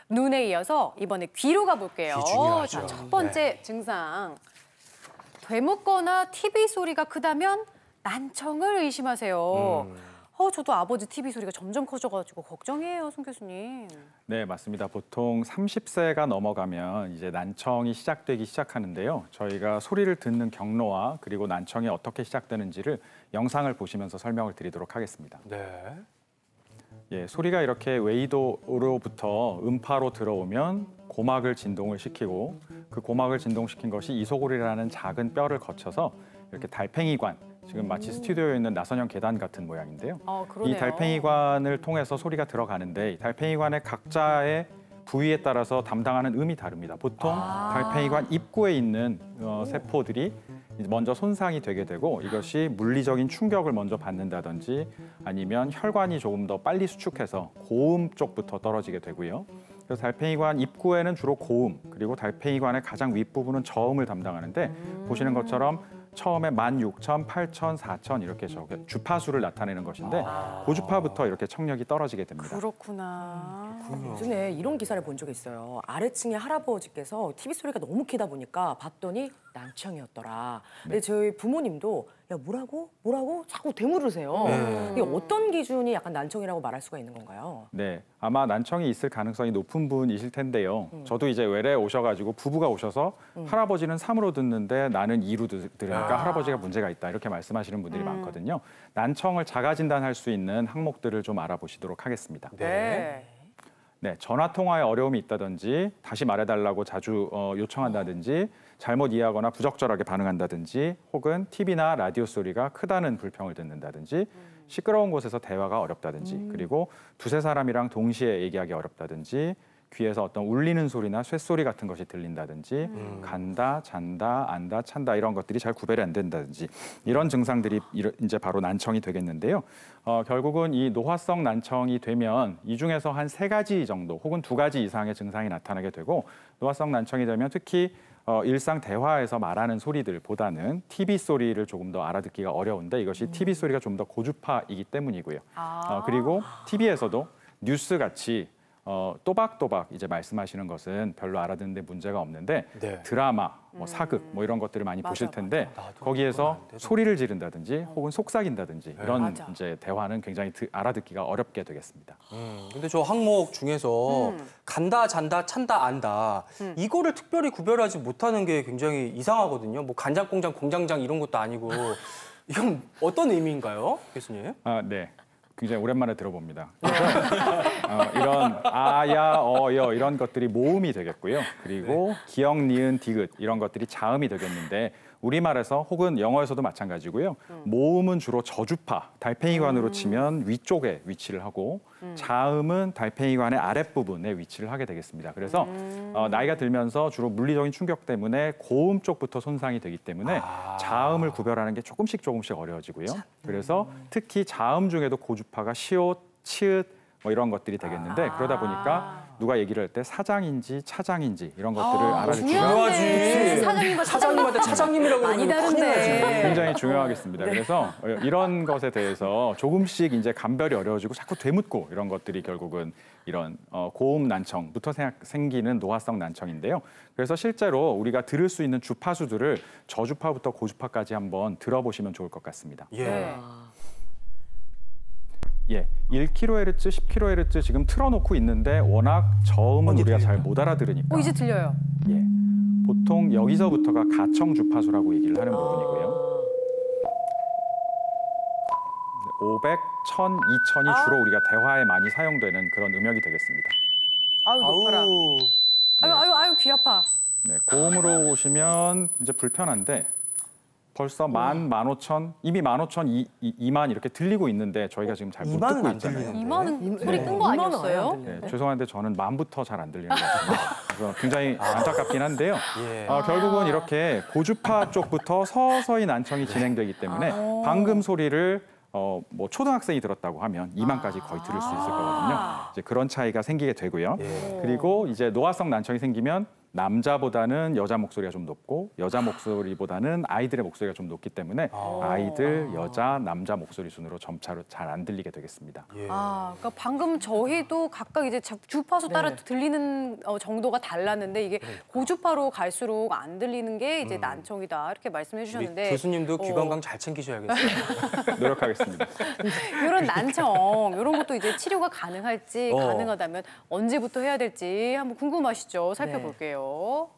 눈에 이어서 이번에 귀로 가볼게요. 귀 중요하죠. 자, 첫 번째 증상. 되묻거나 TV 소리가 크다면 난청을 의심하세요. 저도 아버지 TV 소리가 점점 커져가지고 걱정이에요, 손 교수님. 네, 맞습니다. 보통 30세가 넘어가면 이제 난청이 시작되기 시작하는데요. 저희가 소리를 듣는 경로와 그리고 난청이 어떻게 시작되는지를 영상을 보시면서 설명을 드리도록 하겠습니다. 네. 예, 소리가 이렇게 웨이도로부터 음파로 들어오면 고막을 진동을 시키고 그 고막을 진동시킨 것이 이소골이라는 작은 뼈를 거쳐서 이렇게 달팽이관, 지금 마치 스튜디오에 있는 나선형 계단 같은 모양인데요. 이 달팽이관을 통해서 소리가 들어가는데 이 달팽이관의 각자의 부위에 따라서 담당하는 음이 다릅니다. 보통 달팽이관 입구에 있는 세포들이 먼저 손상이 되게 되고 이것이 물리적인 충격을 먼저 받는다든지 아니면 혈관이 조금 더 빨리 수축해서 고음 쪽부터 떨어지게 되고요. 그래서 달팽이관 입구에는 주로 고음, 그리고 달팽이관의 가장 윗부분은 저음을 담당하는데 보시는 것처럼 처음에 16,000, 8,000, 4,000 이렇게 주파수를 나타내는 것인데 고주파부터 이렇게 청력이 떨어지게 됩니다. 그렇구나. 요즘에 이런 기사를 본 적이 있어요. 아래층의 할아버지께서 TV 소리가 너무 크다 보니까 봤더니 난청이었더라. 근데 저희 부모님도 야 뭐라고 자꾸 되물으세요. 이게 어떤 기준이 약간 난청이라고 말할 수가 있는 건가요? 네, 아마 난청이 있을 가능성이 높은 분이실 텐데요. 저도 이제 외래에 오셔가지고 부부가 오셔서 할아버지는 3으로 듣는데 나는 2로 들으니까 할아버지가 문제가 있다 이렇게 말씀하시는 분들이 많거든요. 난청을 자가 진단할 수 있는 항목들을 좀 알아보시도록 하겠습니다. 네. 네, 전화 통화에 어려움이 있다든지 다시 말해달라고 자주 요청한다든지 잘못 이해하거나 부적절하게 반응한다든지 혹은 TV나 라디오 소리가 크다는 불평을 듣는다든지 시끄러운 곳에서 대화가 어렵다든지 그리고 두세 사람이랑 동시에 얘기하기 어렵다든지 귀에서 어떤 울리는 소리나 쇳소리 같은 것이 들린다든지 간다, 잔다, 안다, 찬다 이런 것들이 잘 구별이 안 된다든지 이런 증상들이 이제 바로 난청이 되겠는데요. 결국은 이 노화성 난청이 되면 이 중에서 한 3가지 정도 혹은 2가지 이상의 증상이 나타나게 되고 노화성 난청이 되면 특히 일상 대화에서 말하는 소리들보다는 TV 소리를 조금 더 알아듣기가 어려운데 이것이 TV 소리가 좀 더 고주파이기 때문이고요. 그리고 TV에서도 뉴스같이 또박또박 이제 말씀하시는 것은 별로 알아듣는 데 문제가 없는데 드라마, 사극 이런 것들을 많이 보실 텐데 거기에서 소리를 지른다든지 혹은 속삭인다든지 이런 이제 대화는 굉장히 알아듣기가 어렵게 되겠습니다. 근데 저 항목 중에서 간다, 잔다, 찬다, 안다 이거를 특별히 구별하지 못하는 게 굉장히 이상하거든요. 뭐 간장공장, 공장장 이런 것도 아니고 이건 어떤 의미인가요, 교수님? 네. 굉장히 오랜만에 들어봅니다. 이런 아야, 어여 이런 것들이 모음이 되겠고요. 그리고 기역, 니은, 디귿 이런 것들이 자음이 되겠는데 우리말에서 혹은 영어에서도 마찬가지고요. 모음은 주로 저주파, 달팽이관으로 치면 위쪽에 위치를 하고 자음은 달팽이관의 아랫부분에 위치를 하게 되겠습니다. 그래서 나이가 들면서 주로 물리적인 충격 때문에 고음 쪽부터 손상이 되기 때문에 자음을 구별하는 게 조금씩 어려워지고요. 그래서 특히 자음 중에도 고주파가 시옷, 치읓 이런 것들이 되겠는데 그러다 보니까 누가 얘기를 할 때 사장인지 차장인지 이런 것들을 알아듣기 중요하지. 사장님한테 차장님이라고 많이 다른데. 굉장히 중요하겠습니다. 그래서 이런 것에 대해서 조금씩 이제 감별이 어려워지고 자꾸 되묻고 이런 것들이 결국은 이런 고음 난청부터 생기는 노화성 난청인데요. 그래서 실제로 우리가 들을 수 있는 주파수들을 저주파부터 고주파까지 한번 들어보시면 좋을 것 같습니다. 예, 1kHz, 10kHz 지금 틀어놓고 있는데 워낙 저음은 우리가 잘 못 알아들으니까. 이제 들려요. 예, 보통 여기서부터가 가청 주파수라고 얘기를 하는 부분이고요. 500, 1000, 2000이 주로 우리가 대화에 많이 사용되는 그런 음역이 되겠습니다. 아유, 높아라. 아유, 귀 아파. 네, 고음으로 오시면 이제 불편한데 벌써 10,000, 이미 15,000, 2만 이렇게 들리고 있는데 저희가 지금 잘 못 듣고 있잖아요. 2만은 소리 끈 거 아니었어요? 네, 죄송한데 저는 10,000부터 잘 안 들리는 것 같습니다. 그래서 굉장히 안타깝긴 한데요. 결국은 이렇게 고주파 쪽부터 서서히 난청이 진행되기 때문에 방금 소리를 뭐 초등학생이 들었다고 하면 2만까지 거의 들을 수 있을 거거든요. 이제 그런 차이가 생기게 되고요. 그리고 이제 노화성 난청이 생기면 남자보다는 여자 목소리가 좀 높고 여자 목소리보다는 아이들의 목소리가 좀 높기 때문에 아이들, 여자, 남자 목소리 순으로 점차로 잘 안 들리게 되겠습니다. 예. 그러니까 방금 저희도 각각 이제 주파수 따라 네. 들리는 정도가 달랐는데 이게 고주파로 갈수록 안 들리는 게 이제 난청이다 이렇게 말씀해 우리 주셨는데 교수님도 귀 건강 잘 챙기셔야겠어요. 노력하겠습니다. 이런 난청 이런 것도 이제 치료가 가능할지 가능하다면 언제부터 해야 될지 한번 궁금하시죠? 살펴볼게요.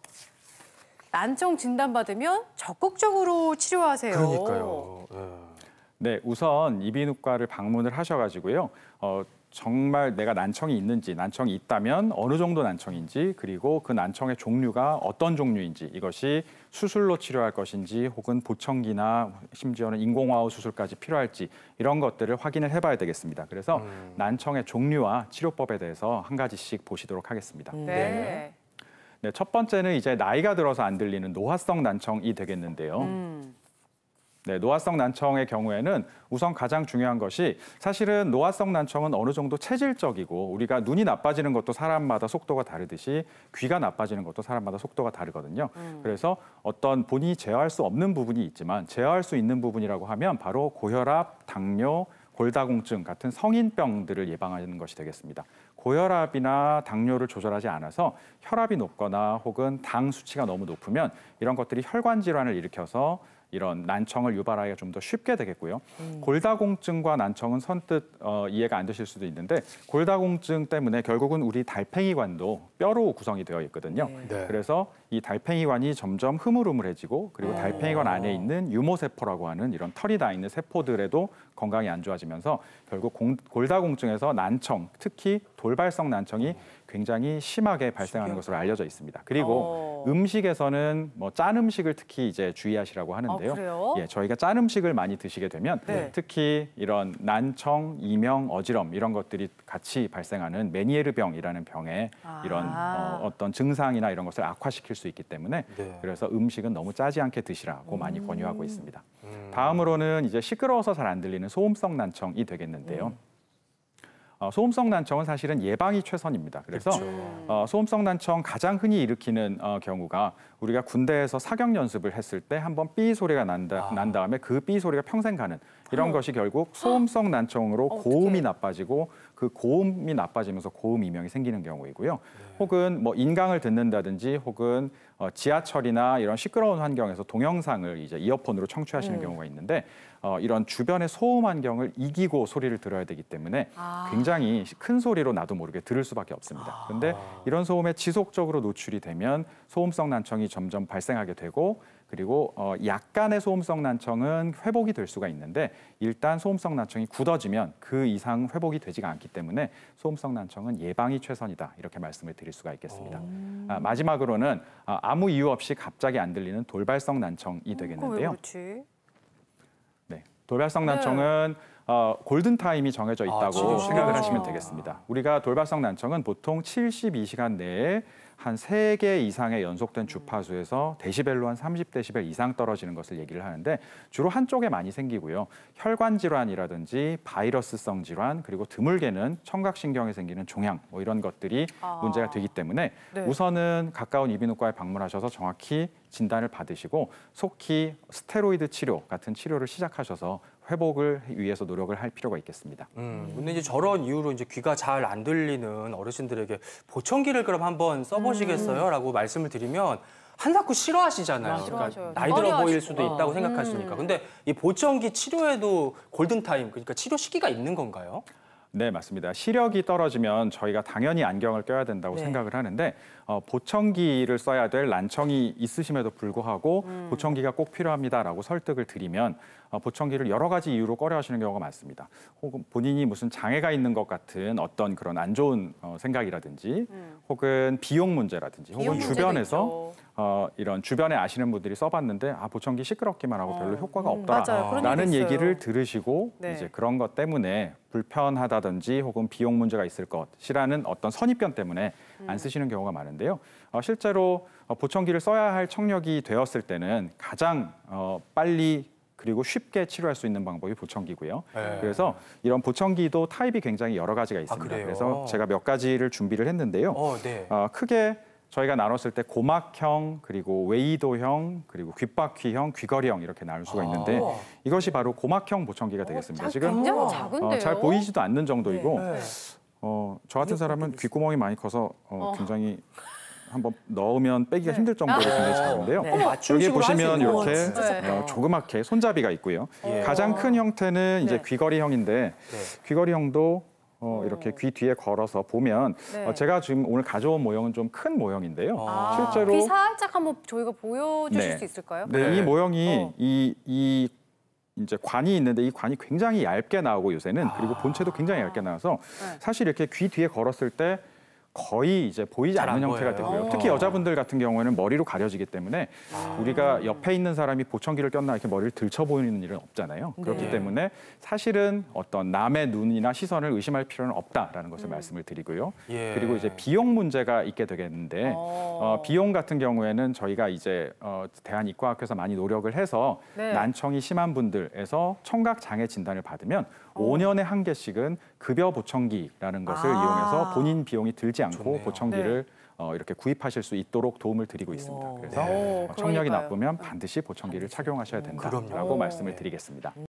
난청 진단 받으면 적극적으로 치료하세요. 그러니까요. 예. 네, 우선 이비인후과를 방문을 하셔가지고요. 정말 내가 난청이 있는지, 난청이 있다면 어느 정도 난청인지, 그리고 그 난청의 종류가 어떤 종류인지, 이것이 수술로 치료할 것인지, 혹은 보청기나 심지어는 인공화호 수술까지 필요할지 이런 것들을 확인을 해봐야 되겠습니다. 그래서 난청의 종류와 치료법에 대해서 한 가지씩 보시도록 하겠습니다. 네. 네, 첫 번째는 이제 나이가 들어서 안 들리는 노화성 난청이 되겠는데요. 네, 노화성 난청의 경우에는 우선 가장 중요한 것이 사실은 노화성 난청은 어느 정도 체질적이고 우리가 눈이 나빠지는 것도 사람마다 속도가 다르듯이 귀가 나빠지는 것도 사람마다 속도가 다르거든요. 그래서 어떤 본인이 제어할 수 없는 부분이 있지만 제어할 수 있는 부분이라고 하면 바로 고혈압, 당뇨, 골다공증 같은 성인병들을 예방하는 것이 되겠습니다. 고혈압이나 당뇨를 조절하지 않아서 혈압이 높거나 혹은 당 수치가 너무 높으면 이런 것들이 혈관 질환을 일으켜서 이런 난청을 유발하기가 좀 더 쉽게 되겠고요. 골다공증과 난청은 선뜻 이해가 안 되실 수도 있는데 골다공증 때문에 결국은 우리 달팽이관도 뼈로 구성이 되어 있거든요. 네. 그래서 이 달팽이관이 점점 흐물흐물해지고 그리고 달팽이관 안에 있는 유모세포라고 하는 이런 털이 다 있는 세포들에도 건강이 안 좋아지면서 결국 골다공증에서 난청, 특히 돌발성 난청이 굉장히 심하게 발생하는 것으로 알려져 있습니다. 그리고 음식에서는 뭐 짠 음식을 특히 이제 주의하시라고 하는데요. 그래요? 예, 저희가 짠 음식을 많이 드시게 되면 특히 이런 난청, 이명, 어지럼 이런 것들이 같이 발생하는 메니에르병이라는 병에 이런 어떤 증상이나 이런 것을 악화시킬 수 있기 때문에 그래서 음식은 너무 짜지 않게 드시라고 많이 권유하고 있습니다. 다음으로는 이제 시끄러워서 잘 안 들리는 소음성 난청이 되겠는데요. 소음성 난청은 사실은 예방이 최선입니다. 그래서 소음성 난청 가장 흔히 일으키는 경우가 우리가 군대에서 사격 연습을 했을 때 한번 삐 소리가 난 다음에 그 삐 소리가 평생 가는 이런 것이 결국 소음성 난청으로 고음이 나빠지고 그 고음이 나빠지면서 고음 이명이 생기는 경우이고요. 혹은 뭐 인강을 듣는다든지 혹은 지하철이나 이런 시끄러운 환경에서 동영상을 이제 이어폰으로 청취하시는 경우가 있는데 이런 주변의 소음 환경을 이기고 소리를 들어야 되기 때문에 굉장히 큰 소리로 나도 모르게 들을 수밖에 없습니다. 그런데 이런 소음에 지속적으로 노출이 되면 소음성 난청이 점점 발생하게 되고 그리고 약간의 소음성 난청은 회복이 될 수가 있는데 일단 소음성 난청이 굳어지면 그 이상 회복이 되지가 않기 때문에 소음성 난청은 예방이 최선이다 이렇게 말씀을 드릴 수가 있겠습니다. 마지막으로는 아무 이유 없이 갑자기 안 들리는 돌발성 난청이 되겠는데요. 그렇지? 네, 돌발성 난청은 골든타임이 정해져 있다고 생각을 하시면 되겠습니다. 우리가 돌발성 난청은 보통 72시간 내에 한 3개 이상의 연속된 주파수에서 데시벨로 한 30데시벨 이상 떨어지는 것을 얘기를 하는데 주로 한쪽에 많이 생기고요. 혈관 질환이라든지 바이러스성 질환 그리고 드물게는 청각신경에 생기는 종양 뭐 이런 것들이 문제가 되기 때문에 우선은 가까운 이비인후과에 방문하셔서 정확히 진단을 받으시고 속히 스테로이드 치료 같은 치료를 시작하셔서 회복을 위해서 노력을 할 필요가 있겠습니다. 근데 이제 저런 이유로 이제 귀가 잘 안 들리는 어르신들에게 보청기를 그럼 한번 써보시겠어요?라고 말씀을 드리면 한사코 싫어하시잖아요. 싫어하셔요. 나이 들어 보일 꺼려하시고. 수도 있다고 생각하시니까. 근데 이 보청기 치료에도 골든타임, 그러니까 치료 시기가 있는 건가요? 네, 맞습니다. 시력이 떨어지면 저희가 당연히 안경을 껴야 된다고 생각을 하는데 보청기를 써야 될 난청이 있으심에도 불구하고 보청기가 꼭 필요합니다라고 설득을 드리면 보청기를 여러 가지 이유로 꺼려하시는 경우가 많습니다. 혹은 본인이 무슨 장애가 있는 것 같은 어떤 그런 안 좋은 생각이라든지 혹은 비용 문제라든지 혹은 비용 주변에서 이런 주변에 아시는 분들이 써봤는데 보청기 시끄럽기만 하고 별로 효과가 맞아요. 그런 없다라는 얘기 있어요. 얘기를 들으시고 네. 이제 그런 것 때문에 불편하다든지 혹은 비용 문제가 있을 것이라는 어떤 선입견 때문에 안 쓰시는 경우가 많은데요. 실제로 보청기를 써야 할 청력이 되었을 때는 가장 빨리 그리고 쉽게 치료할 수 있는 방법이 보청기고요. 그래서 이런 보청기도 타입이 굉장히 여러 가지가 있습니다. 그래요? 그래서 제가 몇 가지를 준비를 했는데요. 네. 크게 저희가 나눴을 때 고막형, 그리고 웨이도형, 그리고 귓바퀴형, 귀걸이형 이렇게 나눌 수가 있는데 이것이 바로 고막형 보청기가 되겠습니다. 지금 굉장히 작은데요. 잘 보이지도 않는 정도이고 네. 저 같은 사람은 귓구멍이 많이 커서 굉장히 한번 넣으면 빼기가 힘들 정도로 굉장히 작은데요. 네. 여기 맞춤식으로 보시면 할수 있는 이렇게 진짜 작다. 조그맣게 손잡이가 있고요. 예. 가장 큰 형태는 이제 네. 귀걸이형인데 귀걸이형도 이렇게 귀 뒤에 걸어서 보면 네. 제가 지금 오늘 가져온 모형은 좀 큰 모형인데요. 실제로 귀 살짝 한번 저희가 보여주실 네. 수 있을까요? 네, 이 모형이 어. 이 이제 관이 있는데 이 관이 굉장히 얇게 나오고 요새는 그리고 본체도 굉장히 얇게 나와서 네. 사실 이렇게 귀 뒤에 걸었을 때 거의 이제 보이지 잘안 않는 형태가 보여요. 되고요. 특히 여자분들 같은 경우에는 머리로 가려지기 때문에 우리가 옆에 있는 사람이 보청기를 꼈나 이렇게 머리를 들쳐 보이는 일은 없잖아요. 그렇기 네. 때문에 사실은 어떤 남의 눈이나 시선을 의심할 필요는 없다라는 것을 말씀을 드리고요. 예. 그리고 이제 비용 문제가 있게 되겠는데 비용 같은 경우에는 저희가 이제 대한이과학회에서 많이 노력을 해서 네. 난청이 심한 분들에서 청각 장애 진단을 받으면 5년에 한 개씩은 급여 보청기라는 것을 이용해서 본인 비용이 들지 않고 좋네요. 보청기를 이렇게 구입하실 수 있도록 도움을 드리고 있습니다. 그래서 네. 청력이 그러니까요. 나쁘면 반드시 보청기를 착용하셔야 된다라고 그럼요. 말씀을 드리겠습니다.